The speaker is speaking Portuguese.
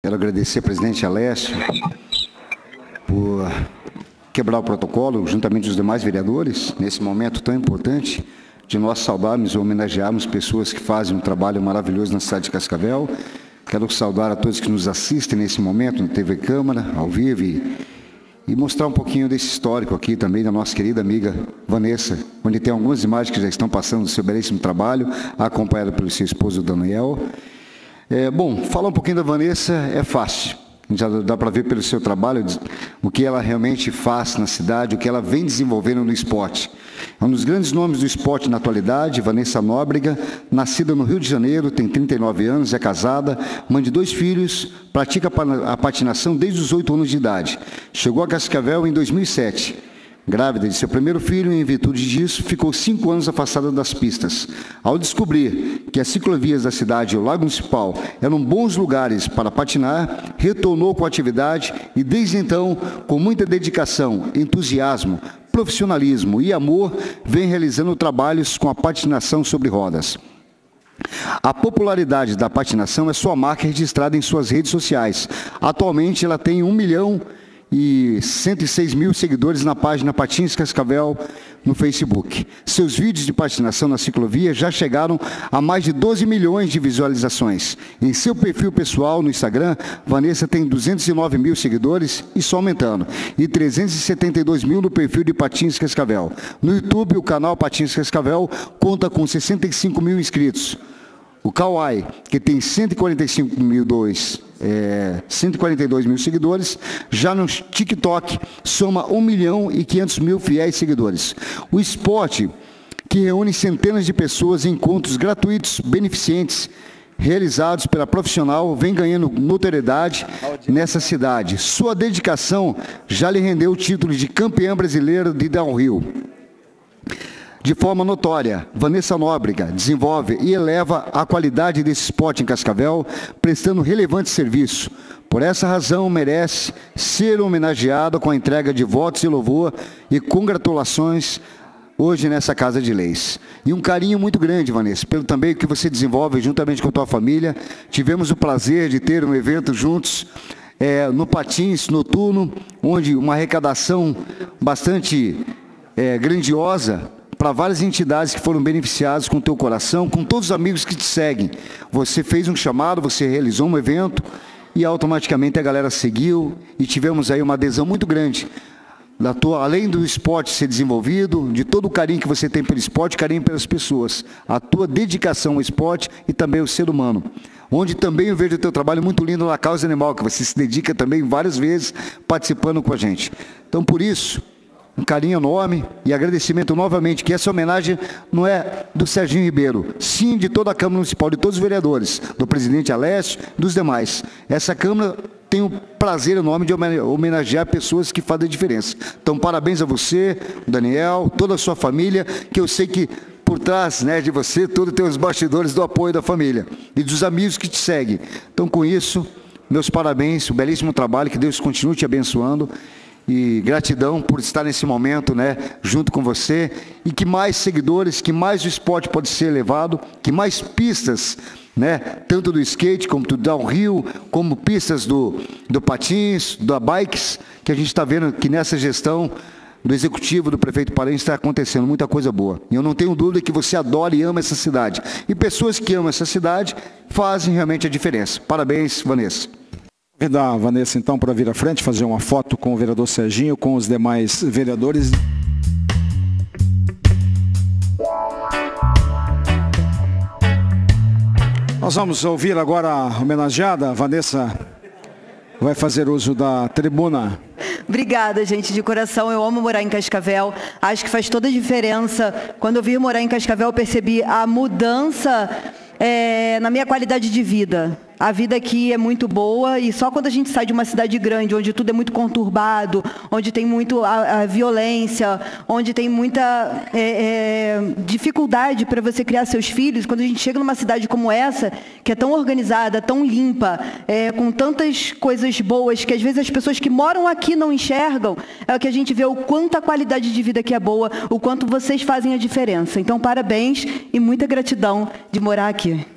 Quero agradecer ao presidente Alessio por quebrar o protocolo, juntamente com os demais vereadores, nesse momento tão importante de nós saudarmos e homenagearmos pessoas que fazem um trabalho maravilhoso na cidade de Cascavel. Quero saudar a todos que nos assistem nesse momento, na TV Câmara, ao vivo, e mostrar um pouquinho desse histórico aqui também da nossa querida amiga Vanessa, onde tem algumas imagens que já estão passando do seu belíssimo trabalho, acompanhada pelo seu esposo Daniel. Bom, falar um pouquinho da Vanessa é fácil. Já dá para ver pelo seu trabalho o que ela realmente faz na cidade, o que ela vem desenvolvendo no esporte. É um dos grandes nomes do esporte na atualidade, Vanessa Nóbrega, nascida no Rio de Janeiro, tem 39 anos, é casada, mãe de 2 filhos, pratica a patinação desde os 8 anos de idade. Chegou a Cascavel em 2007. Grávida de seu primeiro filho, e em virtude disso, ficou 5 anos afastada das pistas. Ao descobrir que as ciclovias da cidade e o Lago Municipal eram bons lugares para patinar, retornou com a atividade e, desde então, com muita dedicação, entusiasmo, profissionalismo e amor, vem realizando trabalhos com a patinação sobre rodas. A popularidade da patinação é sua marca registrada em suas redes sociais. Atualmente, ela tem 1.106.000 seguidores na página Patins Cascavel no Facebook. Seus vídeos de patinação na ciclovia já chegaram a mais de 12 milhões de visualizações. Em seu perfil pessoal no Instagram, Vanessa tem 209 mil seguidores e só aumentando, e 372 mil no perfil de Patins Cascavel. No YouTube, o canal Patins Cascavel conta com 65 mil inscritos. O Kawaii, que tem 142 mil seguidores, já no TikTok soma 1.500.000 fiéis seguidores. O esporte, que reúne centenas de pessoas em encontros gratuitos, beneficentes, realizados pela profissional, vem ganhando notoriedade nessa cidade. Sua dedicação já lhe rendeu o título de campeã brasileira de downhill. De forma notória, Vanessa Nóbrega desenvolve e eleva a qualidade desse esporte em Cascavel, prestando relevante serviço. Por essa razão, merece ser homenageada com a entrega de votos de louvor e congratulações hoje nessa Casa de Leis. E um carinho muito grande, Vanessa, pelo também que você desenvolve juntamente com a tua família. Tivemos o prazer de ter um evento juntos, no Patins Noturno, onde uma arrecadação bastante grandiosa, para várias entidades que foram beneficiadas com o teu coração, com todos os amigos que te seguem. Você fez um chamado, você realizou um evento e automaticamente a galera seguiu e tivemos aí uma adesão muito grande. Além do esporte ser desenvolvido, de todo o carinho que você tem pelo esporte, carinho pelas pessoas, a tua dedicação ao esporte e também ao ser humano. Onde também eu vejo o teu trabalho muito lindo na causa animal, que você se dedica também várias vezes participando com a gente. Então, por isso, um carinho enorme e agradecimento novamente, que essa homenagem não é do Serginho Ribeiro, sim de toda a Câmara Municipal, de todos os vereadores, do presidente Alessio, dos demais. Essa Câmara tem o prazer enorme de homenagear pessoas que fazem a diferença. Então, parabéns a você, Daniel, toda a sua família, que eu sei que por trás, de você, todos tem os bastidores do apoio da família e dos amigos que te seguem. Então, com isso, meus parabéns, um belíssimo trabalho, que Deus continue te abençoando. E gratidão por estar nesse momento, junto com você, e que mais seguidores, que mais o esporte pode ser levado, que mais pistas, tanto do skate como do downhill, como pistas do patins, da bikes, que a gente está vendo que nessa gestão do executivo do prefeito Paranhos está acontecendo muita coisa boa. E eu não tenho dúvida que você adora e ama essa cidade. E pessoas que amam essa cidade fazem realmente a diferença. Parabéns, Vanessa. Convidar a Vanessa, então, para vir à frente, fazer uma foto com o vereador Serginho, com os demais vereadores. Nós vamos ouvir agora a homenageada. A Vanessa vai fazer uso da tribuna. Obrigada, gente, de coração. Eu amo morar em Cascavel. Acho que faz toda a diferença. Quando eu vim morar em Cascavel, eu percebi a mudança na minha qualidade de vida. A vida aqui é muito boa e só quando a gente sai de uma cidade grande, onde tudo é muito conturbado, onde tem muito a violência, onde tem muita dificuldade para você criar seus filhos, quando a gente chega numa cidade como essa, que é tão organizada, tão limpa, com tantas coisas boas, que às vezes as pessoas que moram aqui não enxergam, é que a gente vê o quanto a qualidade de vida aqui é boa, o quanto vocês fazem a diferença. Então, parabéns e muita gratidão de morar aqui.